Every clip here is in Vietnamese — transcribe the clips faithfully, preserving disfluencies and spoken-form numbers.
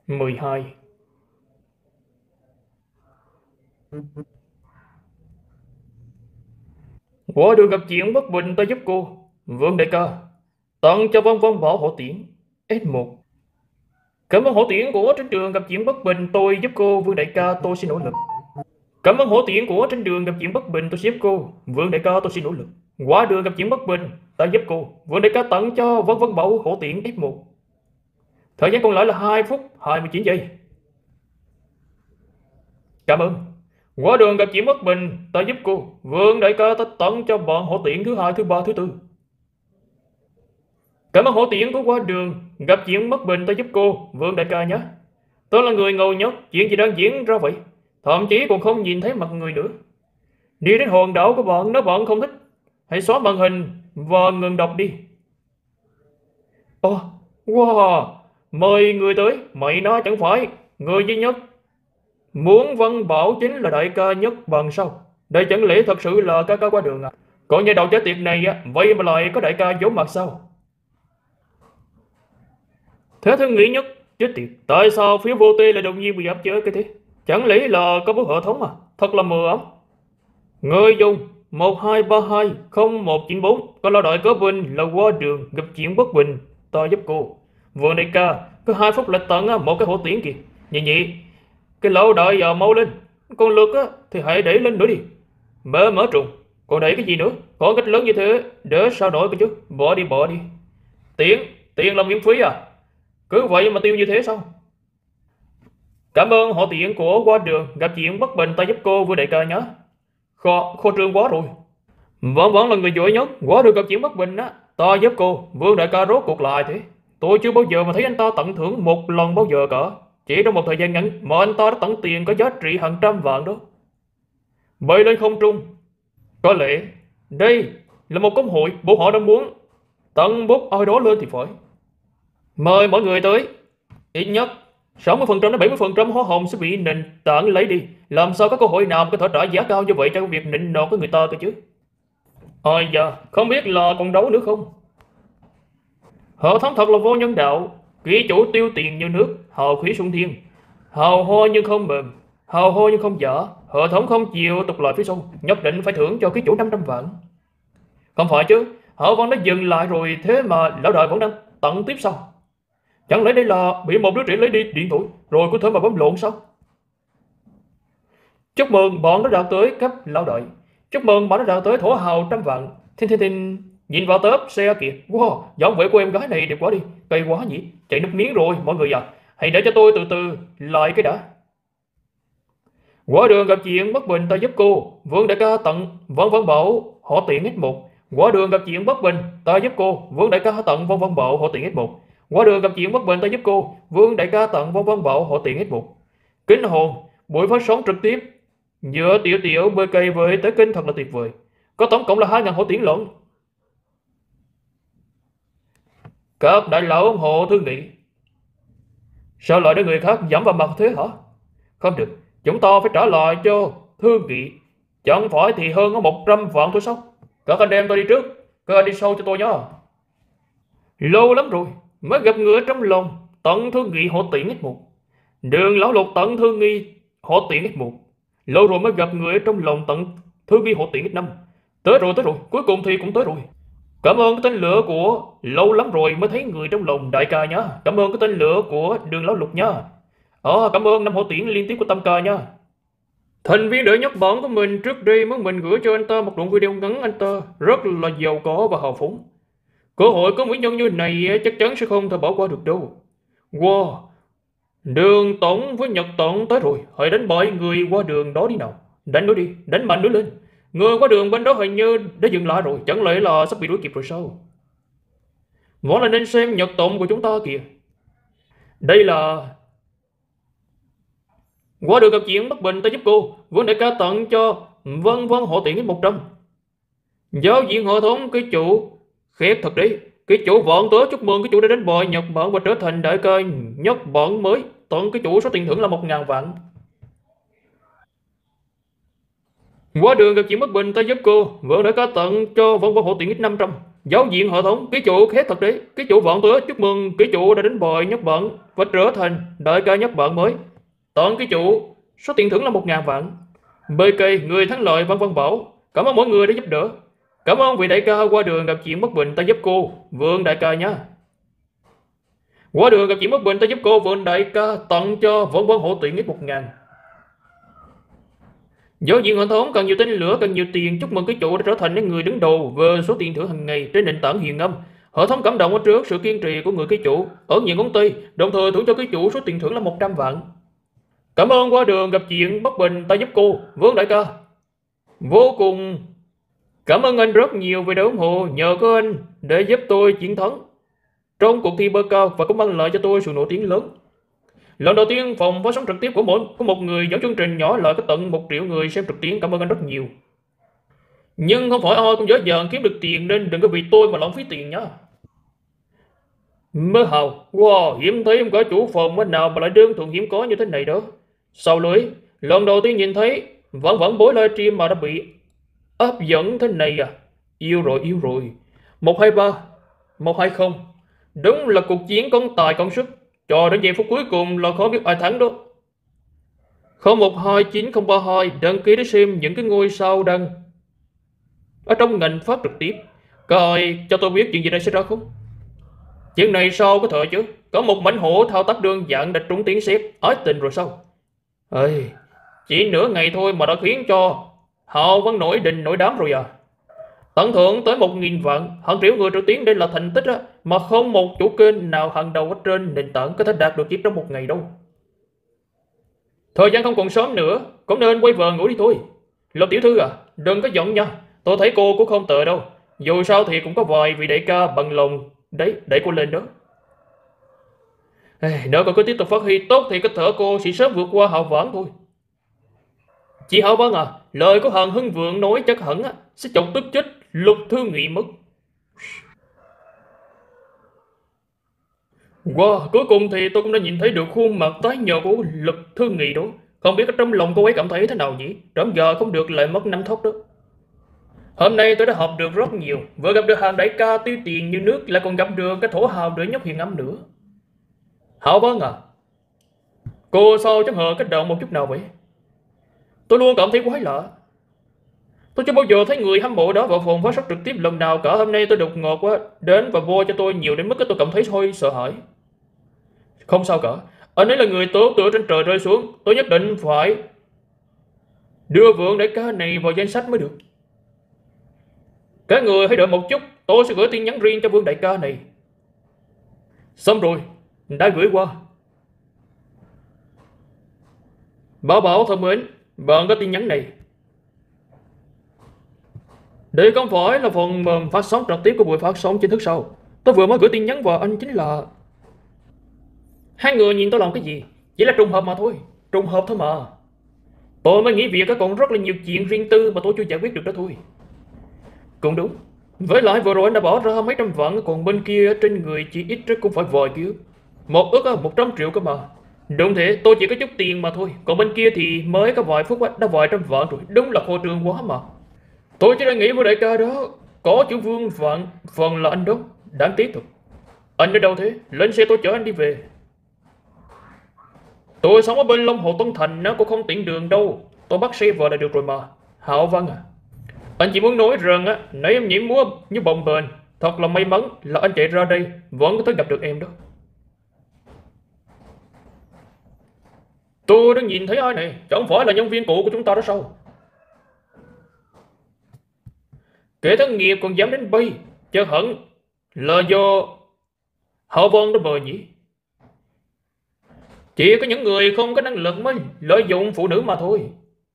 mười hai. Qua đường gặp chuyện bất bình ta giúp cô. Vương đại ca, tặng cho Vân Vân Bảo hộ tiễn S một. Cảm ơn hổ tiễn của trên đường gặp chuyện bất bình tôi giúp cô. Vương đại ca tôi sẽ nỗ lực. Cảm ơn hổ tiễn của trên đường gặp chuyện bất bình tôi sẽ giúp cô. Vương đại ca tôi sẽ nỗ lực. Qua đường gặp chuyện bất bình ta giúp cô. Vương đại ca tặng cho Vân Vân Bảo hổ tiễn S một. Thời gian còn lại là hai phút hai mươi chín giây. Cảm ơn. Qua đường gặp chuyện bất bình ta giúp cô. Vương đại ca ta tặng cho bọn hổ tiễn thứ hai, thứ ba, thứ tư. Cảm ơn hổ tiễn của qua đường gặp chuyện bất bình ta giúp cô. Vương đại ca nhé. Tôi là người ngầu nhất. Chuyện gì đang diễn ra vậy? Thậm chí còn không nhìn thấy mặt người nữa. Đi đến hòn đảo của bạn. Nếu bạn không thích, hãy xóa màn hình và ngừng đọc đi. Ồ, oh, wow. Mời người tới. Mày nói chẳng phải người duy nhất muốn Văn Bảo chính là đại ca nhất bằng sao? Đây chẳng lẽ thật sự là ca ca qua đường à? Còn nhà đầu chết tiệt này vậy mà lại có đại ca giấu mặt sao? Thế thương nghĩ nhất chết tiệt. Tại sao phía vô tê lại đột nhiên bị áp chế cái thế? Chẳng lẽ là có bức hệ thống à? Thật là mờ ám. Người dùng một hai ba hai không một chín bốn có lao đại có bình là qua đường gặp chuyện bất bình ta giúp cô. Vừa đại ca có hai phút là tận một cái hổ tiễn kìa. Nhị nhị, cái lão đại giờ mau lên. Còn lượt á thì hãy đẩy lên nữa đi. Mở mở trùng. Còn đẩy cái gì nữa? Có cách lớn như thế để sao nổi cơ chứ. Bỏ đi bỏ đi. Tiền, tiền là miễn phí à? Cứ vậy mà tiêu như thế sao? Cảm ơn họ tiện của qua đường gặp chuyện bất bình ta giúp cô vừa đại ca nhé. Kho, khô trương quá rồi. Vẫn vẫn là người giỏi nhất. Quá được gặp chuyện bất bình á ta giúp cô. Vương đại ca rốt cuộc lại thế. Tôi chưa bao giờ mà thấy anh ta tặng thưởng một lần bao giờ cả. Chỉ trong một thời gian ngắn mà anh ta đã tặng tiền có giá trị hàng trăm vạn đó. Bay lên không trung. Có lẽ đây là một công hội. Bộ họ đã muốn tặng bút ai đó lên thì phải. Mời mọi người tới. Ít nhất sáu mươi phần trăm đến bảy mươi phần trăm hoa hồng sẽ bị nịnh tảng lấy đi. Làm sao có cơ hội nào có thể trả giá cao như vậy cho việc nịnh nọt của người ta cơ chứ? Ôi da, không biết là còn đấu nữa không? Hệ thống thật là vô nhân đạo. Kỹ chủ tiêu tiền như nước, hào khí sung thiên. Hào hoa nhưng không mềm, hào hoa nhưng không giả. Hệ thống không chịu tục lại phía sau. Nhất định phải thưởng cho kỹ chủ năm trăm vạn. Không phải chứ, họ vẫn đã dừng lại rồi. Thế mà lão đại vẫn đang tặng tiếp sao? Chẳng lẽ đây là bị một đứa trẻ lấy đi điện thoại rồi có thể mà bấm lộn sao? Chúc mừng bọn đã đạt tới cấp lão đại. Chúc mừng bọn đã đạt tới thổ hào trăm vạn. Thiên thiên thiên. Nhìn vào tớp xe kìa. Wow, dáng vẻ của em gái này đẹp quá đi. Cây quá nhỉ. Chạy nước miếng rồi mọi người à. Hãy để cho tôi từ từ lại cái đã. Qua đường gặp chuyện bất bình ta giúp cô. Vương đại ca tặng Vân Vân Bảo họ tiện S một. Qua đường gặp chuyện bất bình ta giúp cô. Vương đại ca tặng Vân Vân Bảo họ tiện S một. Qua đường gặp chuyện bất bình ta giúp cô. Vương đại ca tặng Vân Vân Bảo họ tiện S một. Kính hồn buổi phát sóng trực tiếp giữa tiểu tiểu bê cây với tới kinh thật là tuyệt vời. Có tổng cộng là hai ngàn hộ tiễn lận. Các đại lão ủng hộ thương nghị. Sao lại để người khác dẫm vào mặt thế hả? Không được, chúng ta phải trả lại cho thương nghị. Chẳng phải thì hơn có một trăm vạn thôi sao? Các anh em tôi đi trước, các anh đi sau cho tôi nhé. Lâu lắm rồi mới gặp người trong lòng tận thương nghị hộ tiễn S một. Đường lão lục tận thương nghị hộ tiễn S một. Lâu rồi mới gặp người trong lòng tận thương nghị hộ tiễn S năm. Tới rồi tới rồi, cuối cùng thì cũng tới rồi. Cảm ơn cái tên lửa của lâu lắm rồi mới thấy người trong lòng đại ca nhá. Cảm ơn cái tên lửa của đường lão lục nhá. Ờ, cảm ơn năm hộ tiễn liên tiếp của Tâm ca nha. Thành viên đỡ nhất bọn của mình trước đây muốn mình gửi cho anh ta một đoạn video ngắn. Anh ta rất là giàu có và hào phóng. Cơ hội có mỹ nhân như này chắc chắn sẽ không thể bỏ qua được đâu. Wow, đường tổng với Nhật tổng tới rồi. Hãy đánh bại người qua đường đó đi nào. Đánh nó đi, đánh mạnh nữa lên. Người qua đường bên đó hình như đã dừng lại rồi. Chẳng lẽ là sắp bị đuổi kịp rồi sao? Vẫn là nên xem Nhật tổng của chúng ta kìa. Đây là qua đường gặp chuyện bất bình ta giúp cô. Vương đại ca tặng cho Vân Vân hộ tiện một trăm. Giáo diện hệ thống cái chủ khét thật đấy. Cái chủ vọn tới chúc mừng cái chủ đã đánh bại Nhật Bản và trở thành đại ca Nhật Bản mới. Tặng cái chủ số tiền thưởng là một ngàn vạn. Qua đường gặp chuyện bất bình ta giúp cô. Vương đại ca tặng cho Vân Vân hộ tiện năm trăm. Giáo diện hệ thống, ký chủ khác thật đấy. Ký chủ vạn tuế, chúc mừng ký chủ đã đánh bại nhất bạn và trở thành đại ca nhất bạn mới. Tặng ký chủ, số tiền thưởng là một ngàn vạn. bê ca, người thắng lợi Văn Văn Bảo. Cảm ơn mọi người đã giúp đỡ. Cảm ơn vị đại ca qua đường gặp chuyện bất bình ta giúp cô, Vương đại ca nha. Qua đường gặp chuyện bất bình ta giúp cô, Vương đại ca, tặng cho Vân Vân hộ tiện ít một ngàn. Giáo diện hệ thống càng nhiều tên lửa càng nhiều tiền. Chúc mừng ký chủ đã trở thành những người đứng đầu về số tiền thưởng hàng ngày trên nền tảng Huyền Âm. Hệ thống cảm động trước sự kiên trì của người ký chủ ở nhiều ngón tay, đồng thời thưởng cho ký chủ số tiền thưởng là một trăm vạn. Cảm ơn qua đường gặp chuyện bất bình ta giúp cô, Vương đại ca. Vô cùng cảm ơn anh rất nhiều vì đã ủng hộ, nhờ có anh để giúp tôi chiến thắng trong cuộc thi bơ cao và cũng mang lại cho tôi sự nổi tiếng lớn. Lần đầu tiên phòng phát sóng trực tiếp của mỗi của một người dẫn chương trình nhỏ lại có tận một triệu người xem trực tuyến, cảm ơn anh rất nhiều. Nhưng không phải ai cũng dễ dàng kiếm được tiền nên đừng có vì tôi mà lãng phí tiền nhá. Mơ hào, wow, hiếm thấy em có chủ phòng nào mà lại đơn thuần hiếm có như thế này đó. Sau lưới, lần đầu tiên nhìn thấy vẫn vẫn bối livestream mà đã bị áp dẫn thế này à. Yêu rồi, yêu rồi. Một hai ba, một hai không. Đúng là cuộc chiến con tài con sức. Cho đến giây phút cuối cùng là khó biết ai thắng đó. không một hai chín không ba hai đăng ký để xem những cái ngôi sao đăng ở trong ngành phát trực tiếp. Có ai cho tôi biết chuyện gì đây sẽ ra không? Chuyện này sao có thể chứ? Có một mảnh hổ thao tác đơn giản đã trúng tiếng xếp ái tình rồi sao? Ê, chỉ nửa ngày thôi mà đã khiến cho họ vẫn nổi đình nổi đám rồi à. Tặng thưởng tới một nghìn vạn, hàng triệu người trực tuyến đây là thành tích á, mà không một chủ kênh nào hàng đầu ở trên nền tảng có thể đạt được chỉ trong một ngày đâu. Thời gian không còn sớm nữa, cũng nên quay về ngủ đi thôi. Lộc tiểu thư à, đừng có giận nha, tôi thấy cô cũng không tệ đâu. Dù sao thì cũng có vài vị đại ca bằng lòng đấy đẩy cô lên đó. Ê, nếu cô cứ tiếp tục phát huy tốt thì có thể cô sẽ sớm vượt qua Hạo Vãn thôi. Chị Hạo Vãn à, lời của Hàn Hưng Vượng nói chắc hẳn á, sẽ chọc tức chết Lục Thư Nghị mất. Wow, cuối cùng thì tôi cũng đã nhìn thấy được khuôn mặt tái nhợt của Lục Thư Nghị đó. Không biết trong lòng cô ấy cảm thấy thế nào nhỉ? Trẫm giờ không được lại mất năm thóc đó. Hôm nay tôi đã học được rất nhiều, vừa gặp được hàng đại ca tiêu tiền như nước, lại còn gặp được cái thổ hào đỡ nhóc Huyền Âm nữa. Hạo Vãn à, cô sao chẳng hề kích động một chút nào vậy? Tôi luôn cảm thấy quái lạ. Tôi chưa bao giờ thấy người hâm mộ đó vào phòng phát sóng trực tiếp lần nào cả. Hôm nay tôi đột ngột quá đến và vô cho tôi nhiều đến mức tôi cảm thấy hơi sợ hãi. Không sao cả, anh ấy là người tốt từ trên trời rơi xuống, tôi nhất định phải đưa Vượng đại ca này vào danh sách mới được. Các người hãy đợi một chút, tôi sẽ gửi tin nhắn riêng cho Vương đại ca này. Xong rồi, đã gửi qua. Bảo Bảo thân mến, bạn có tin nhắn này. Đây không phải là phần mềm phát sóng trực tiếp của buổi phát sóng chính thức sau. Tôi vừa mới gửi tin nhắn vào anh chính là... Hai người nhìn tôi làm cái gì? Chỉ là trùng hợp mà thôi. Trùng hợp thôi mà. Tôi mới nghĩ việc có còn rất là nhiều chuyện riêng tư mà tôi chưa giải quyết được đó thôi. Cũng đúng. Với lại vừa rồi anh đã bỏ ra mấy trăm vạn, còn bên kia trên người chỉ ít rất cũng phải vài kia. Một ức một trăm triệu cơ mà. Đúng thế, tôi chỉ có chút tiền mà thôi. Còn bên kia thì mới có vài phút đã vài trăm vạn rồi. Đúng là khô trường quá mà. Tôi chỉ đang nghĩ với đại ca đó, có chữ Vương Vạn, phần là anh đó. Đáng tiếc thật. Anh ở đâu thế? Lên xe tôi chở anh đi về. Tôi sống ở bên Long Hồ Tân Thành, nó cũng không tiện đường đâu. Tôi bắt xe vào là được rồi mà. Hạo Vãn à, anh chỉ muốn nói rằng á, nãy em nhảy múa như bồng bềnh. Thật là may mắn là anh chạy ra đây vẫn có thể gặp được em đó. Tôi đang nhìn thấy ai này? Chẳng phải là nhân viên cũ của chúng ta đó sao? Kẻ thất nghiệp còn dám đến bay, chắc hẳn là do Hạo Vãn đó mời nhỉ. Chỉ có những người không có năng lực mới lợi dụng phụ nữ mà thôi.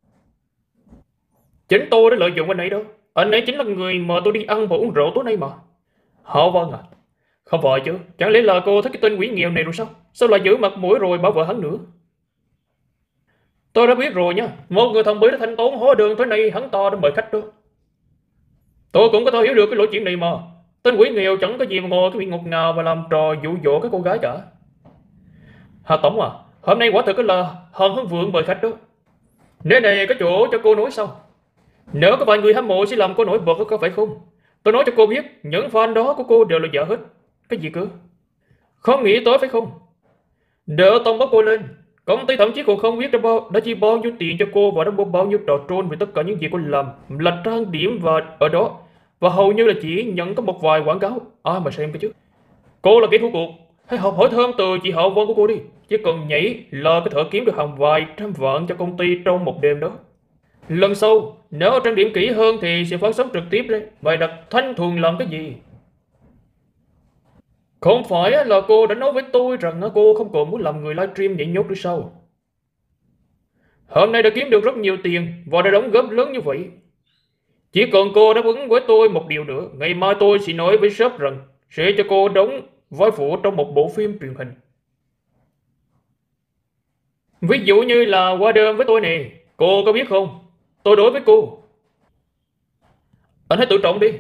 Chính tôi đã lợi dụng anh ấy đó. Anh ấy chính là người mà tôi đi ăn và uống rượu tối nay mà. Hạo Vãn à, không phải chứ, chẳng lẽ là cô thích cái tên quỷ nghèo này rồi sao? Sao lại giữ mặt mũi rồi bảo vợ hắn nữa? Tôi đã biết rồi nha, một người thần bí đã thanh toán hóa đơn thế này, hắn to đã mời khách đó. Tôi cũng có thể hiểu được cái lỗi chuyện này mà. Tên quỷ nghèo chẳng có gì mà ngồi cái miệng ngọt ngào và làm trò dụ dỗ các cô gái cả. Hà Tổng à, hôm nay quả thực là Hàn Hưng Vượng mời khách đó. Nơi này có chỗ cho cô nói sao? Nếu có vài người hâm mộ sẽ làm cô nổi bật có phải không? Tôi nói cho cô biết, những fan đó của cô đều là giả hết. Cái gì cơ? Không nghĩ tới phải không? Đỡ tông bắt cô lên. Công ty thậm chí còn không biết đã, bao, đã chi bao nhiêu tiền cho cô và đã mua bao nhiêu trò trôn về tất cả những gì cô làm là trang điểm và ở đó. Và hầu như là chỉ nhận có một vài quảng cáo. Ai mà xem cái chứ? Cô là kẻ thua cuộc. Hãy học hỏi thêm từ chị Hậu Vân của cô đi. Chỉ cần nhảy là có thể kiếm được hàng vài trăm vạn cho công ty trong một đêm đó. Lần sau, nếu trang điểm kỹ hơn thì sẽ phát sóng trực tiếp đấy. Mày đặt Thanh Thuần làm cái gì? Không phải là cô đã nói với tôi rằng cô không còn muốn làm người livestream nhảy nhót nữa sao? Hôm nay đã kiếm được rất nhiều tiền và đã đóng góp lớn như vậy. Chỉ cần cô đáp ứng với tôi một điều nữa, ngày mai tôi sẽ nói với shop rằng sẽ cho cô đóng vai phụ trong một bộ phim truyền hình. Ví dụ như là qua đêm với tôi nè, cô có biết không? Tôi đối với cô. Anh hãy tự trọng đi.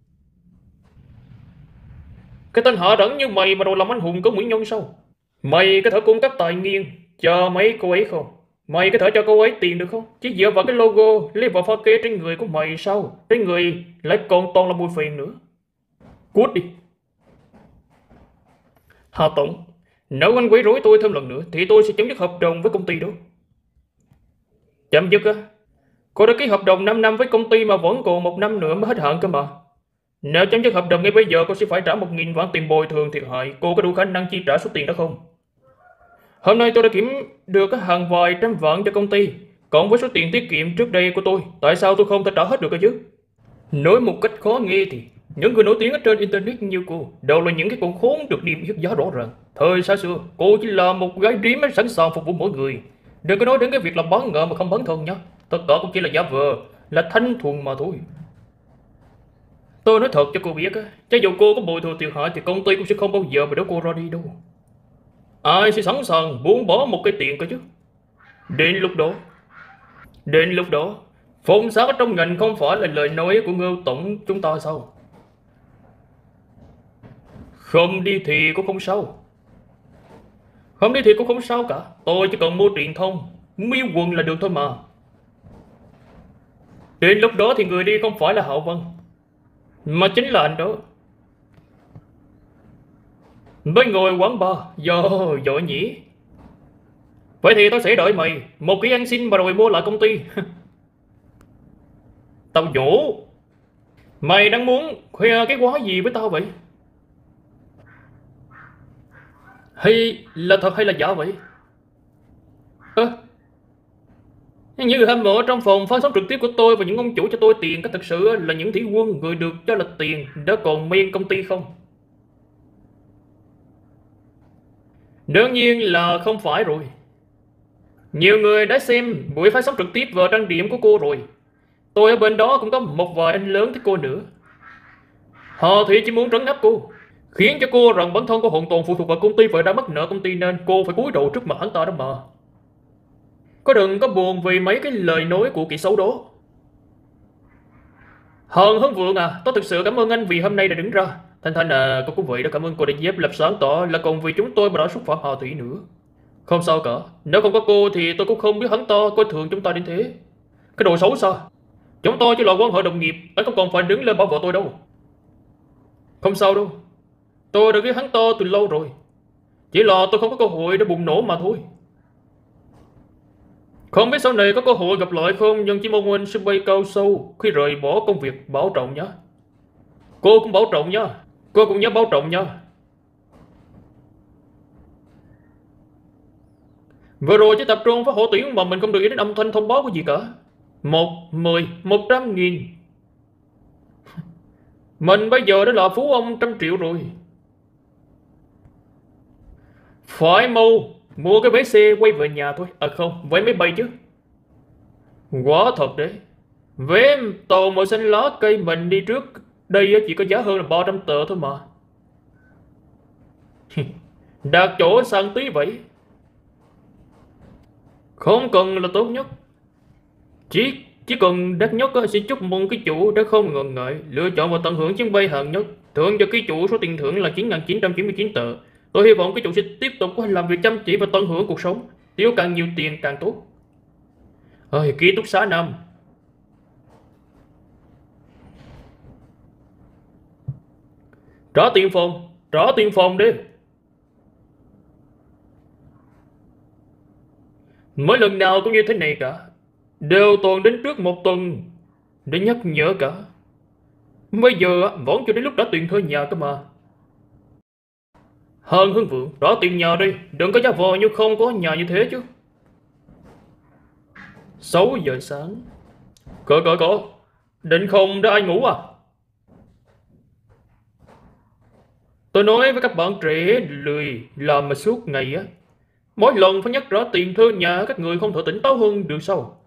Cái tên hạ đẳng như mày mà đồ làm anh hùng có Nguyễn Nhân sao? Mày có thể cung cấp tài nghiên cho mấy cô ấy không? Mày có thể cho cô ấy tiền được không? Chỉ dựa vào cái logo lấy vào pha kê trên người của mày sao? Trên người lại còn toàn là mùi phiền nữa. Cút đi. Hà Tổng, nếu anh quấy rối tôi thêm lần nữa thì tôi sẽ chấm dứt hợp đồng với công ty đó. Chấm dứt á? Cô đã ký hợp đồng năm năm với công ty mà vẫn còn một năm nữa mới hết hạn cơ mà. Nếu chấm dứt hợp đồng ngay bây giờ cô sẽ phải trả một nghìn vạn tiền bồi thường thiệt hại. Cô có đủ khả năng chi trả số tiền đó không? Hôm nay tôi đã kiếm được hàng vài trăm vạn cho công ty, cộng với số tiền tiết kiệm trước đây của tôi. Tại sao tôi không thể trả hết được cơ chứ? Nói một cách khó nghe thì những người nổi tiếng ở trên internet như cô đều là những cái con khốn được niêm yết giá rõ ràng. Thời xa xưa, cô chỉ là một gái điếm sẵn sàng phục vụ mỗi người. Đừng có nói đến cái việc là bán ngợ mà không bán thân nhé. Tất cả cũng chỉ là giả vờ, là thanh thuần mà thôi. Tôi nói thật cho cô biết á, cho dù cô có bồi thường thiệt hại thì công ty cũng sẽ không bao giờ mà đỡ cô ra đi đâu. Ai sẽ sẵn sàng buông bỏ một cái tiền cơ chứ? Đến lúc đó, đến lúc đó, phong sát ở trong ngành không phải là lời nói của Ngưu Tổng chúng ta sao? Không đi thì cũng không sao. Không đi thì cũng không sao cả. Tôi chỉ cần mua truyền thông, miêu quần là được thôi mà. Đến lúc đó thì người đi không phải là Hậu Vân, mà chính là anh đó. Mới ngồi quán bar, giờ giỏi nhỉ. Vậy thì tao sẽ đợi mày một cái ăn xin mà rồi mua lại công ty. Tao nhổ. Mày đang muốn khoe cái quái gì với tao vậy? Hay là thật hay là giả vậy? Ơ à, những người hâm mộ trong phòng phát sóng trực tiếp của tôi và những ông chủ cho tôi tiền có thực sự là những thủy quân người được cho là tiền đã còn men công ty không? Đương nhiên là không phải rồi. Nhiều người đã xem buổi phát sóng trực tiếp vào trang điểm của cô rồi. Tôi ở bên đó cũng có một vài anh lớn thích cô nữa. Họ thì chỉ muốn trấn áp cô, khiến cho cô rằng bản thân cô hoàn toàn phụ thuộc vào công ty và đã mắc nợ công ty nên cô phải cúi đầu trước mặt hắn ta đó mà. Có đừng có buồn vì mấy cái lời nói của kỹ xấu đó. Hờn Hướng Vượng à, tôi thực sự cảm ơn anh vì hôm nay đã đứng ra. Thanh Thanh à, cô cũng vậy đó, cảm ơn cô đã giúp lập sáng tỏ là còn vì chúng tôi mà đã xúc phạm Hà Thủy nữa. Không sao cả, nếu không có cô thì tôi cũng không biết hắn ta coi thường chúng ta đến thế. Cái đồ xấu xa. Chúng tôi chỉ là quan hệ đồng nghiệp, anh không còn phải đứng lên bảo vệ tôi đâu. Không sao đâu, tôi đã biết hắn ta từ lâu rồi. Chỉ là tôi không có cơ hội để bùng nổ mà thôi. Không biết sau này có cơ hội gặp lại không, nhưng chỉ mong anh sẽ bay cao sâu khi rời bỏ công việc. Bảo trọng nhé. Cô cũng bảo trọng nha. Cô cũng nhớ bảo trọng nha. Vừa rồi chỉ tập trung vào hỗ tuyển mà mình không được ý đến âm thanh thông báo của gì cả. Một, mười, một trăm nghìn. Mình bây giờ đã là phú ông trăm triệu rồi. Phải mau mua cái vé xe quay về nhà thôi. À không, vé máy bay chứ. Quá thật đấy. Vé tàu màu xanh lá cây mình đi trước đây chỉ có giá hơn là ba trăm tờ thôi mà. Đạt chỗ sang tí vậy. Không cần là tốt nhất. Chỉ chỉ cần đắt nhất sẽ chúc mừng cái chủ đã không ngần ngại lựa chọn và tận hưởng chuyến bay hạng nhất. Thưởng cho cái chủ số tiền thưởng là chín nghìn chín trăm chín mươi chín tờ. Tôi hy vọng cái chủ sẽ tiếp tục làm việc chăm chỉ và tận hưởng cuộc sống. Tiêu càng nhiều tiền càng tốt. Ơi, ký túc xá năm. Trả tiền phòng, trả tiền phòng đi. Mỗi lần nào cũng như thế này cả, đều toàn đến trước một tuần để nhắc nhở cả. Bây giờ vẫn chưa đến lúc trả tiền thuê nhà cơ mà. Hơn Hướng Vượng, trả tiền nhà đi, đừng có giả vờ như không có nhà như thế chứ. Sáu giờ sáng. Cỡ cỡ cỡ, định không để ai ngủ à? Tôi nói với các bạn trẻ lười làm mà suốt ngày á, mỗi lần phải nhắc trả tiền thuê nhà các người không thể tỉnh táo hơn được sao?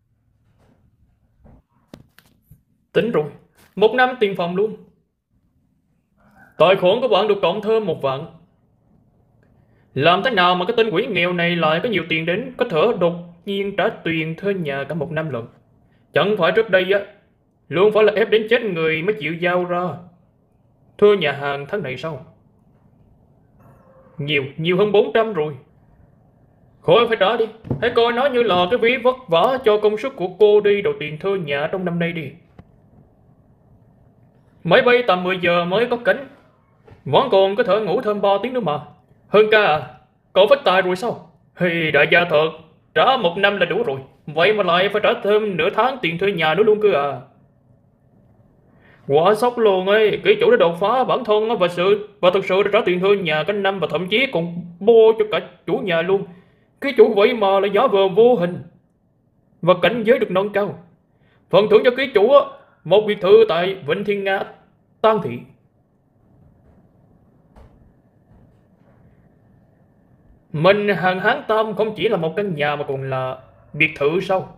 Tính rồi, một năm tiền phòng luôn. Tài khoản của bạn được cộng thêm một vạn. Làm thế nào mà cái tên quỷ nghèo này lại có nhiều tiền đến có thể đột nhiên trả tiền thuê nhà cả một năm lần? Chẳng phải trước đây á luôn phải là ép đến chết người mới chịu giao ra thuê nhà hàng tháng này sao? Nhiều, nhiều hơn bốn trăm rồi. Khỏi phải trả đi, hãy coi nó như là cái ví vất vả cho công sức của cô đi đầu tiền thuê nhà trong năm nay đi. Máy bay tầm mười giờ mới có cánh, vẫn còn có thể ngủ thêm ba tiếng nữa mà. Hơn ca à, cậu phát tài rồi sao? Hey, đại gia thật, trả một năm là đủ rồi, vậy mà lại phải trả thêm nửa tháng tiền thuê nhà nữa luôn cơ à? Quả sốc luôn ấy, kỹ chủ đã đột phá bản thân và sự và thực sự đã trả tiền thuê nhà cả năm và thậm chí còn bô cho cả chủ nhà luôn. Kỹ chủ vậy mà lại giả vờ vô hình và cảnh giới được nâng cao. Phần thưởng cho kỹ chủ á, một biệt thự tại Vịnh Thiên Nga, Tam Thị. Mình hàng Hán Tam không chỉ là một căn nhà mà còn là biệt thự sao?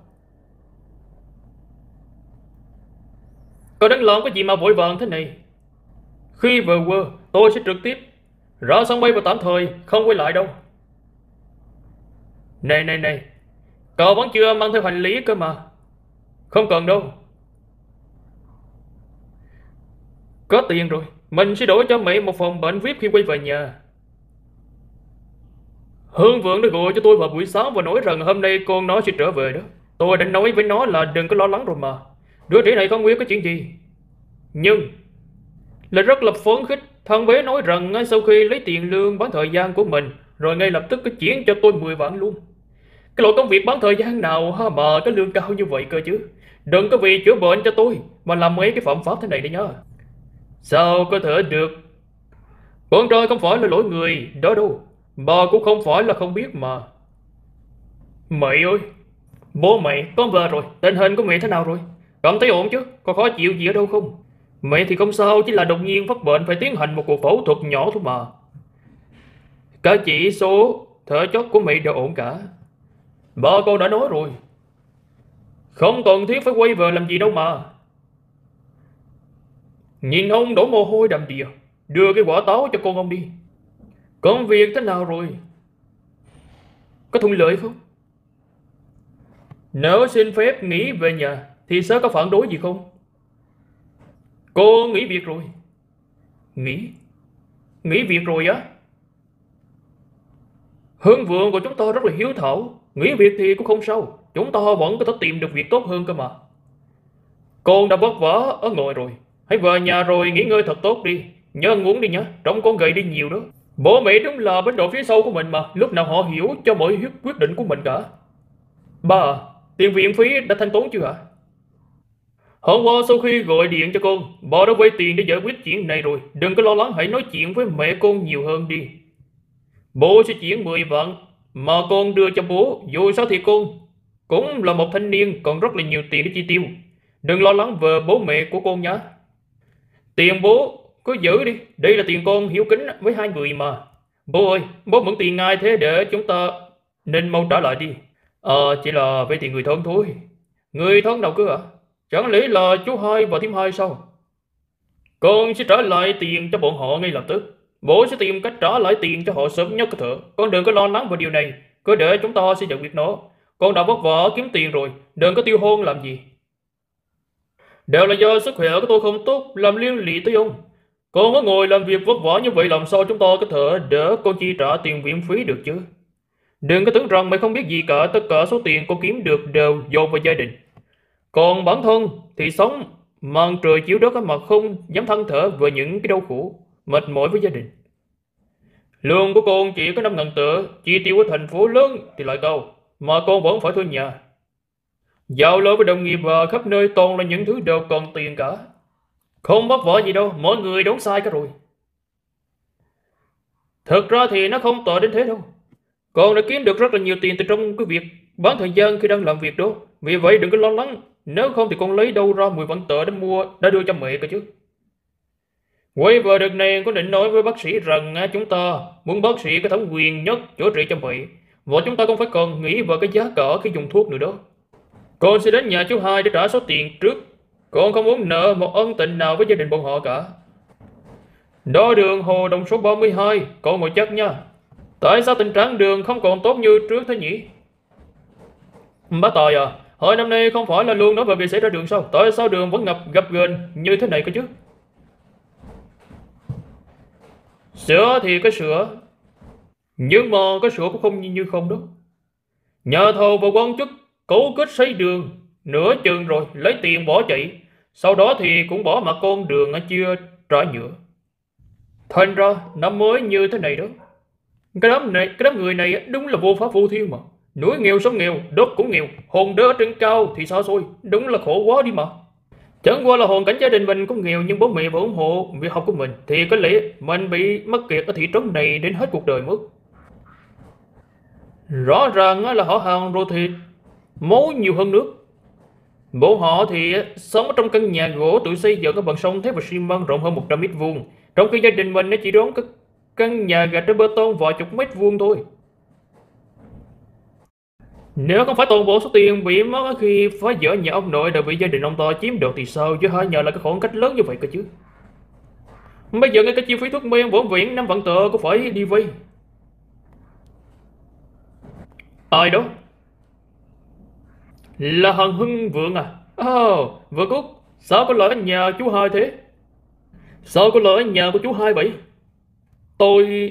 Cậu đang làm cái gì mà vội vàng thế này? Khi về quê tôi sẽ trực tiếp ra sân bay và tạm thời không quay lại đâu. Này này này, cậu vẫn chưa mang theo hành lý cơ mà. Không cần đâu. Có tiền rồi, mình sẽ đổi cho mày một phòng bệnh vi ai pi khi quay về nhà. Hương Vượng đã gọi cho tôi vào buổi sáng và nói rằng hôm nay con nó sẽ trở về đó. Tôi đã nói với nó là đừng có lo lắng rồi mà. Đứa trẻ này không biết có chuyện gì. Nhưng là rất là phấn khích. Thằng bé nói rằng sau khi lấy tiền lương bán thời gian của mình, rồi ngay lập tức có chuyển cho tôi mười vạn luôn. Cái loại công việc bán thời gian nào ha mà có lương cao như vậy cơ chứ. Đừng có vì chữa bệnh cho tôi mà làm mấy cái phạm pháp thế này đấy nhá. Sao có thể được? Con trai không phải là lỗi người đó đâu, bà cũng không phải là không biết mà. Mẹ ơi, bố mẹ, con về rồi, tình hình của mẹ thế nào rồi? Cảm thấy ổn chứ, có khó chịu gì ở đâu không? Mẹ thì không sao, chỉ là đột nhiên phát bệnh phải tiến hành một cuộc phẫu thuật nhỏ thôi mà. Cả chỉ số thể chất của mẹ đều ổn cả. Bà con đã nói rồi, không cần thiết phải quay về làm gì đâu mà. Nhìn ông đổ mồ hôi đầm đìa, đưa cái quả táo cho con ông đi. Công việc thế nào rồi? Có thuận lợi không? Nếu xin phép nghỉ về nhà thì sẽ có phản đối gì không? Cô nghỉ việc rồi. Nghỉ? Nghỉ việc rồi á? Hướng Vượng của chúng ta rất là hiếu thảo. Nghỉ việc thì cũng không sao, chúng ta vẫn có thể tìm được việc tốt hơn cơ mà. Con đã vất vả ở ngoài rồi, hãy về nhà rồi nghỉ ngơi thật tốt đi. Nhớ ăn uống đi nhá, trông con gầy đi nhiều đó. Bố mẹ đúng là bên đội phía sau của mình mà, lúc nào họ hiểu cho mọi quyết định của mình cả. Ba, tiền viện phí đã thanh toán chưa hả? Hôm qua sau khi gọi điện cho con, bà đã vay tiền để giải quyết chuyện này rồi. Đừng có lo lắng, hãy nói chuyện với mẹ con nhiều hơn đi. Bố sẽ chuyển mười vạn mà con đưa cho bố. Dù sao thì con cũng là một thanh niên, còn rất là nhiều tiền để chi tiêu. Đừng lo lắng về bố mẹ của con nhé. Tiền bố cứ giữ đi, đây là tiền con hiếu kính với hai người mà. Bố ơi, bố mượn tiền ai thế để chúng ta nên mau trả lại đi. Ờ, chỉ là vay tiền người thân thôi. Người thân nào cơ ạ? Chẳng lẽ là chú hai và thím hai sao? Con sẽ trả lại tiền cho bọn họ ngay lập tức. Bố sẽ tìm cách trả lại tiền cho họ sớm nhất có thể. Con đừng có lo lắng về điều này, cứ để chúng ta sẽ giải quyết nó. Con đã vất vả kiếm tiền rồi, đừng có tiêu hôn làm gì. Đều là do sức khỏe của tôi không tốt, làm liên lụy tới ông. Con có ngồi làm việc vất vả như vậy, làm sao chúng ta có thể để con chi trả tiền viện phí được chứ? Đừng có tưởng rằng mày không biết gì cả, tất cả số tiền con kiếm được đều dồn vào gia đình. Còn bản thân thì sống màn trời chiếu đất mà không dám than thở về những cái đau khổ. mệt mỏi với gia đình. Lương của con chỉ có năm ngàn tệ, chi tiêu ở thành phố lớn thì lại cao, mà con vẫn phải thuê nhà. Giao lưu với đồng nghiệp và khắp nơi toàn là những thứ đều cần tiền cả. Không bắt vợ gì đâu, mọi người đúng sai cả rồi. Thực ra thì nó không tệ đến thế đâu. Con đã kiếm được rất là nhiều tiền từ trong cái việc bán thời gian khi đang làm việc đó. Vì vậy đừng có lo lắng, nếu không thì con lấy đâu ra mười vạn tệ để mua, đã đưa cho mẹ cơ chứ. Quay về đợt này có định nói với bác sĩ rằng chúng ta muốn bác sĩ có thẩm quyền nhất chữa trị cho mẹ. Và chúng ta không phải còn nghĩ về cái giá cả khi dùng thuốc nữa đó. Con sẽ đến nhà chú hai để trả số tiền trước. Con không muốn nợ một ân tình nào với gia đình bọn họ cả. Đó đường Hồ Đồng số ba mươi hai, con ngồi chắc nha. Tại sao tình trạng đường không còn tốt như trước thế nhỉ? Bác Tài à, hồi năm nay không phải là luôn nói về việc xảy ra đường sao? Tại sao đường vẫn ngập gập ghềnh như thế này cơ chứ? Sửa thì có sửa, nhưng mà cái sửa cũng không như không đó. Nhà thầu và quan chức cấu kết xây đường, nửa chừng rồi lấy tiền bỏ chạy. Sau đó thì cũng bỏ mặt con đường chưa trả nhựa. Thành ra năm mới như thế này đó. Cái đám này, cái đám người này đúng là vô pháp vô thiên mà. Núi nghèo sống nghèo, đất cũng nghèo, hồn đỡ trên cao thì sao xôi, đúng là khổ quá đi mà. Chẳng qua là hoàn cảnh gia đình mình cũng nghèo nhưng bố mẹ vẫn ủng hộ việc học của mình, thì có lẽ mình bị mắc kẹt ở thị trấn này đến hết cuộc đời mất. Rõ ràng là họ hàng rồi thì máu nhiều hơn nước. Bố họ thì sống ở trong căn nhà gỗ tự xây dựng ở bằng sông thép và xi măng rộng hơn một trăm mét vuông, trong khi gia đình mình chỉ đón các căn nhà gạch trên bê tông vài chục mét vuông thôi. Nếu không phải toàn bộ số tiền bị mất khi phá vỡ nhà ông nội đã bị gia đình ông ta chiếm đoạt thì sao, chứ hai nhà là cái khoảng cách lớn như vậy cơ chứ. Bây giờ ngay cái chi phí thuốc men bổn viện năm vạn tệ cũng phải đi vay. Ai đó? Là Hằng Hưng Vượng à? Oh, Vượng Cúc, sao có lời ở nhà chú hai thế? Sao có lời ở nhà của chú hai vậy? Tôi...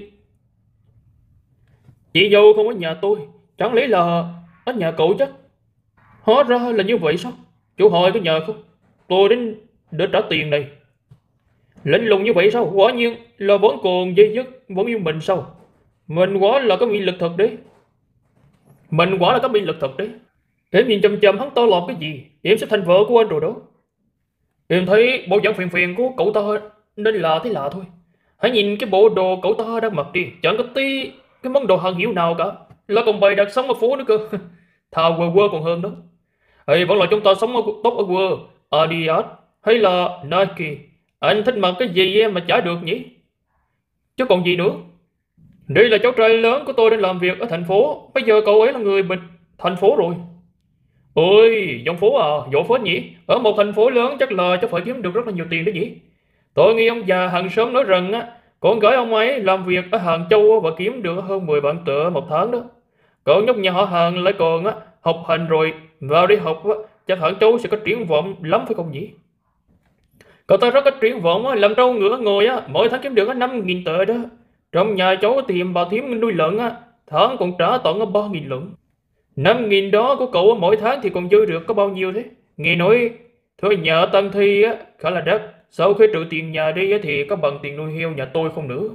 Chị dâu không ở nhà tôi, chẳng lẽ là ở nhà cậu chắc? Hóa ra là như vậy sao? Chú hỏi có nhờ không? Tôi đến để trả tiền này. Lạnh lùng như vậy sao? Quả nhiên là vẫn còn dây dứt, vẫn yêu mình sao? Mình quả là có mị lực thật đấy. Mình quả là có mị lực thật đấy. Em nhìn chầm chầm hắn to lọt cái gì? Em sẽ thành vợ của anh rồi đó. Em thấy bộ dạng phiền phiền của cậu ta nên là thấy lạ thôi. Hãy nhìn cái bộ đồ cậu ta đang mặc đi, chẳng có tí cái món đồ hàng hiệu nào cả. Là còn bày đặt sống ở phố nữa cơ. Thà quơ quơ còn hơn đó. Hay vẫn là chúng ta sống ở tốt ở quê, Adidas hay là Nike. Anh thích mặc cái gì em mà chả được nhỉ? Chứ còn gì nữa. Đây là cháu trai lớn của tôi đang làm việc ở thành phố. Bây giờ cậu ấy là người bình thành phố rồi. Ôi, dòng phố à, dỗ phết nhỉ? Ở một thành phố lớn chắc là chắc phải kiếm được rất là nhiều tiền đó nhỉ? Tôi nghe ông già hàng xóm nói rằng á, con gái ông ấy làm việc ở Hàng Châu và kiếm được hơn mười vạn tệ một tháng đó. Cậu nhóc nhà họ Hàng lại còn á, học hành rồi vào đi học á, chắc Hàng Châu sẽ có triển vọng lắm phải không nhỉ? Cậu ta rất có triển vọng á, làm trâu ngựa ngồi á, mỗi tháng kiếm được năm nghìn tệ đó. Trong nhà cháu tìm bà thím nuôi lợn á, tháng còn trả tận ba nghìn lận. Năm nghìn đó của cậu mỗi tháng thì còn dư được có bao nhiêu thế? Nghe nói thuê nhà Tân Thi á, khá là đắt. Sau khi trừ tiền nhà đi á, thì có bằng tiền nuôi heo nhà tôi không nữa.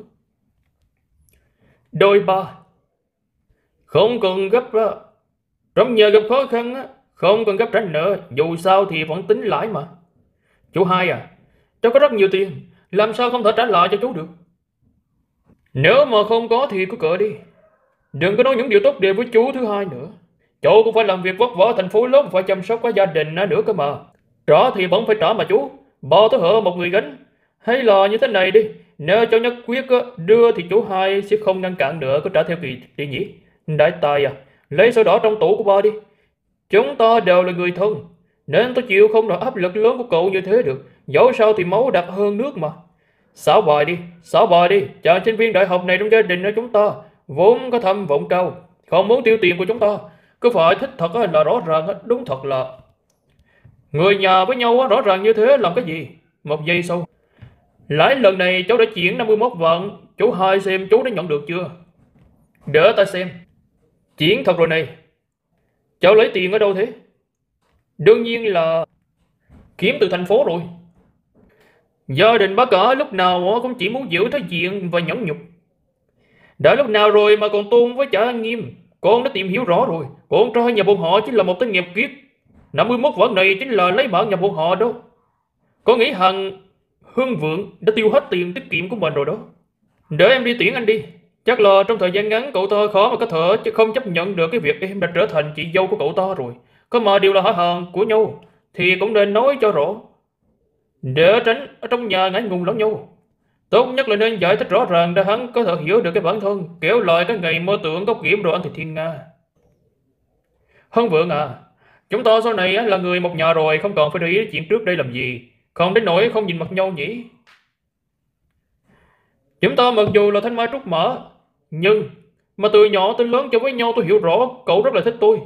Đôi ba. Không cần gấp ra. Trong nhà gặp khó khăn á, không cần gấp trả nợ. Dù sao thì vẫn tính lãi mà. Chú hai à, cháu có rất nhiều tiền, làm sao không thể trả lại cho chú được? Nếu mà không có thì cứ cỡ đi. Đừng có nói những điều tốt đẹp với chú thứ hai nữa. Chú cũng phải làm việc vất vả ở thành phố lớn, phải chăm sóc cả gia đình nữa cơ mà. Trả thì vẫn phải trả mà chú. Bao tới hở một người gánh. Hay là như thế này đi, nếu cháu nhất quyết đưa thì chú hai sẽ không ngăn cản nữa, có trả theo kỳ đi nhỉ? Đại tài à, lấy sổ đỏ trong tủ của ba đi. Chúng ta đều là người thân, nên tôi chịu không nổi áp lực lớn của cậu như thế được. Dẫu sao thì máu đặc hơn nước mà. Xảo bài đi, xảo bài đi. Chàng sinh viên đại học này trong gia đình của chúng ta vốn có tham vọng cao, không muốn tiêu tiền của chúng ta. Cứ phải thích thật là rõ ràng, đúng thật là người nhà với nhau rõ ràng như thế làm cái gì? Một giây sau, lãi lần này cháu đã chuyển năm mươi mốt vạn. Chú hai xem chú đã nhận được chưa? Đỡ ta xem. Chuyển thật rồi này. Cháu lấy tiền ở đâu thế? Đương nhiên là kiếm từ thành phố rồi. Gia đình bác cả lúc nào cũng chỉ muốn giữ thể diện và nhẫn nhục. Đã lúc nào rồi mà còn tôn với cha nghiêm. Con đã tìm hiểu rõ rồi. Con trai nhà bọn họ chính là một tên nghiệp kiết. năm mươi mốt vạn này chính là lấy mạng nhà bọn họ đó. Con nghĩ hằng Hưng Vượng đã tiêu hết tiền tiết kiệm của mình rồi đó. Để em đi tiễn anh đi. Chắc là trong thời gian ngắn cậu ta khó mà có thể chứ không chấp nhận được cái việc em đã trở thành chị dâu của cậu ta rồi. Có mà điều là họ hàng của nhau thì cũng nên nói cho rõ. Để tránh ở trong nhà ngại ngùng lẫn nhau. Tốt nhất là nên giải thích rõ ràng để hắn có thể hiểu được cái bản thân, kéo lại cái ngày mơ tưởng gốc kiểm đồ ăn thịt thiên Nga. Hân Vượng à, chúng ta sau này là người một nhà rồi, không còn phải để ý chuyện trước đây làm gì. Không đến nỗi không nhìn mặt nhau nhỉ. Chúng ta mặc dù là thanh mai trúc mã, nhưng mà từ nhỏ tới lớn chơi với nhau tôi hiểu rõ cậu rất là thích tôi.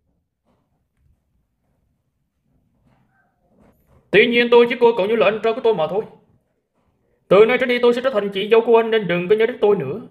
Tuy nhiên tôi chỉ coi cậu như là anh trai của tôi mà thôi. Từ nay trở đi tôi sẽ trở thành chị dâu của anh nên đừng có nhớ đến tôi nữa.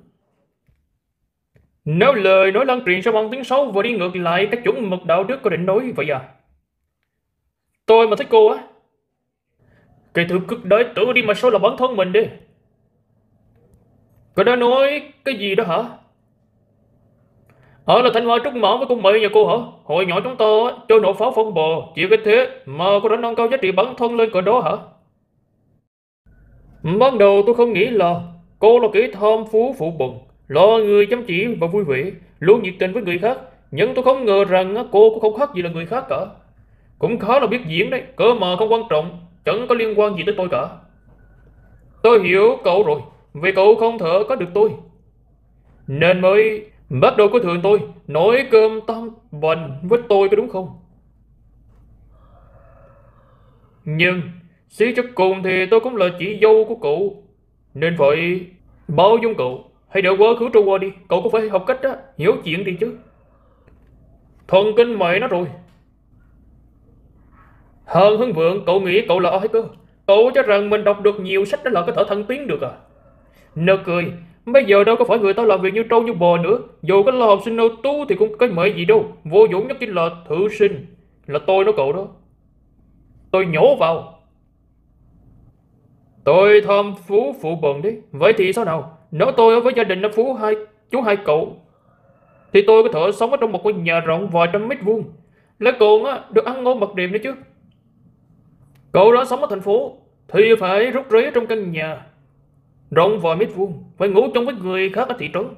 Nếu lời nói lan truyền sẽ mang tiếng xấu và đi ngược lại cái chuẩn mực đạo đức có định nói vậy à? Tôi mà thích cô á. Cái thứ cực đời tự đi mà sao là bản thân mình đi. Cô đã nói cái gì đó hả? Ở là thanh hoa trúc mã với con mẹ nhà cô hả? Hồi nhỏ chúng ta chơi nổ pháo phong bò, chỉ cái thế mà cô đã nâng cao giá trị bản thân lên cỡ đó hả? Ban đầu tôi không nghĩ là cô là kẻ tham phú phụ bần, là người chăm chỉ và vui vẻ, luôn nhiệt tình với người khác. Nhưng tôi không ngờ rằng cô cũng không khác gì là người khác cả. Cũng khá là biết diễn đấy, cơ mà không quan trọng, chẳng có liên quan gì tới tôi cả. Tôi hiểu cậu rồi, vì cậu không thể có được tôi nên mới bắt đầu có thường tôi nói cơm tam bần với tôi có đúng không? Nhưng suy cho cùng thì tôi cũng là chị dâu của cậu, nên phải bao dung cậu. Hãy để quá khứ trôi qua đi. Cậu cũng phải học cách đó, hiểu chuyện đi chứ. Thần kinh mày nó rồi. Hờn Hưng Vượng, cậu nghĩ cậu là ai cơ? Cậu cho rằng mình đọc được nhiều sách đó là có thể thăng tiến được à? Nơ cười. Bây giờ đâu có phải người ta làm việc như trâu như bò nữa. Dù có là học sinh ưu tú thì cũng có mẹ gì đâu. Vô dụng nhất chính là thử sinh. Là tôi đó cậu đó. Tôi nhổ vào. Tôi tham phú phụ bần đấy. Vậy thì sao nào? Nếu tôi ở với gia đình nó phú hai chú hai cậu thì tôi có thể sống ở trong một ngôi nhà rộng vài trăm mét vuông, lại còn á, được ăn ngon mặc đẹp nữa chứ. Cậu đó sống ở thành phố thì phải rút rế trong căn nhà rộng vài mét vuông, phải ngủ chung với người khác ở thị trấn.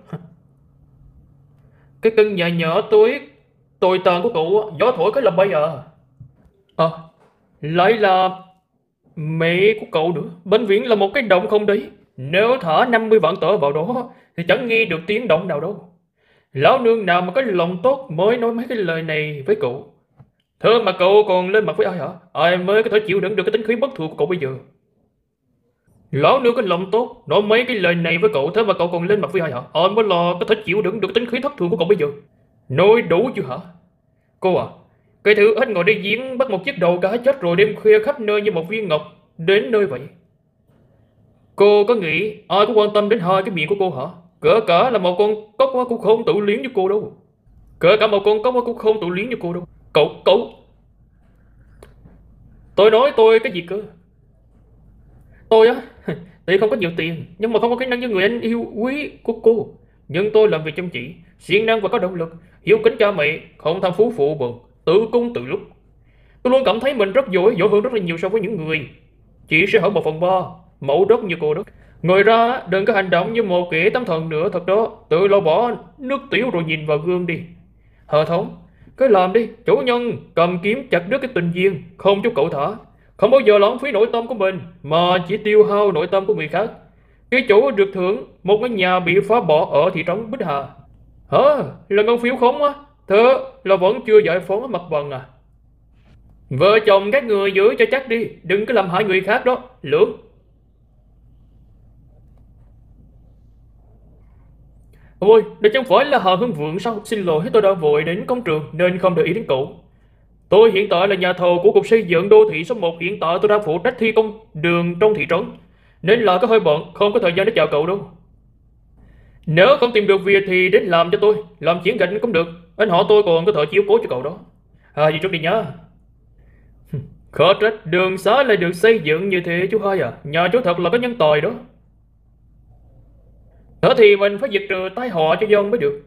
Cái căn nhà nhỏ tối tồi tàn của cậu gió thổi cái là bay à. À, lại là mẹ của cậu nữa. Bệnh viện là một cái động không đấy. Nếu thả năm mươi vạn tờ vào đó thì chẳng nghe được tiếng động nào đâu. Lão nương nào mà có lòng tốt mới nói mấy cái lời này với cậu. Thế mà cậu còn lên mặt với ai hả? Ai mới có thể chịu đựng được cái tính khí bất thường của cậu bây giờ? Lão nương có lòng tốt nói mấy cái lời này với cậu, thế mà cậu còn lên mặt với ai hả? Ai mới là có thể chịu đựng được tính khí thất thường của cậu bây giờ? Nói đủ chưa hả? Cô à, cái thứ hết ngồi đi diễn bắt một chiếc đầu cá chết rồi đêm khuya khắp nơi như một viên ngọc đến nơi vậy. Cô có nghĩ ai có quan tâm đến hai cái miệng của cô hả? Kể cả là một con cóc cũng không tự liếng như cô đâu. Kể cả một con cóc cũng không tự liếng như cô đâu. Cậu, cậu Tôi nói tôi cái gì cơ? Tôi á, tuy không có nhiều tiền nhưng mà không có kỹ năng như người anh yêu quý của cô. Nhưng tôi làm việc chăm chỉ, siêng năng và có động lực, hiếu kính cha mẹ, không tham phú phụ bần, tự cung tự lúc. Tôi luôn cảm thấy mình rất giỏi, giỏi hơn rất là nhiều so với những người chỉ sẽ ở một phần ba mẫu đất như cô đó. Người ra đừng có hành động như một kẻ tâm thần nữa thật đó. Tự lau bỏ nước tiểu rồi nhìn vào gương đi. Hệ thống, cứ làm đi. Chủ nhân cầm kiếm chặt đứt cái tình duyên, không cho cậu thả. Không bao giờ lãng phí nội tâm của mình mà chỉ tiêu hao nội tâm của người khác. Cái chủ được thưởng một cái nhà bị phá bỏ ở thị trấn Bích Hà. Hả? Là ngân phiếu khống á? Thế là vẫn chưa giải phóng mặt bằng à? Vợ chồng các người giữ cho chắc đi, đừng có làm hại người khác đó. Lưỡng. Ôi, đây chẳng phải là Hà Hưng Vượng sao? Xin lỗi, tôi đã vội đến công trường nên không để ý đến cậu. Tôi hiện tại là nhà thầu của cục xây dựng đô thị số một. Hiện tại tôi đang phụ trách thi công đường trong thị trấn, nên là có hơi bận, không có thời gian để chào cậu đâu. Nếu không tìm được việc thì đến làm cho tôi, làm chuyển gạch cũng được. Anh họ tôi còn có thể chiếu cố cho cậu đó. À gì trước đi nhá. Khó trách đường xá lại được xây dựng như thế chú hai à. Nhà chú thật là có nhân tài đó. Thế thì mình phải diệt trừ tai họa cho dân mới được.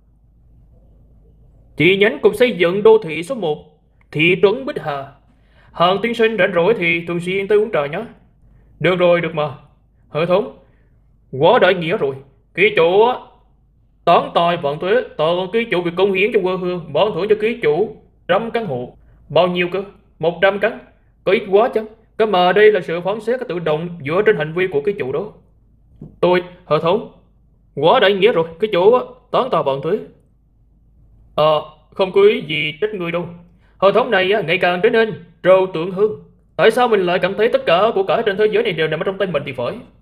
Chi nhánh cục xây dựng đô thị số một, thị trấn Bích Hà. Hàng tiên sinh rảnh rỗi thì thường xuyên tới uống trà nhé. Được rồi, được mà. Hệ thống, quá đại nghĩa rồi. Ký chủ á, tán tài vạn tuế, tạ ơn ký chủ việc công hiến cho quê hương, ban thưởng cho ký chủ trăm căn hộ. Bao nhiêu cơ? Một trăm căn. Có ít quá chăng? Cái mà đây là sự phán xét tự động dựa trên hành vi của ký chủ đó. Tôi, hệ thống, quá đại nghĩa rồi. Ký chủ á, tán tài vạn tuế. Ờ, không có ý gì trách người đâu. Hệ thống này á, ngày càng trở nên trừu tượng hơn. Tại sao mình lại cảm thấy tất cả của cải trên thế giới này đều nằm ở trong tay mình thì phải?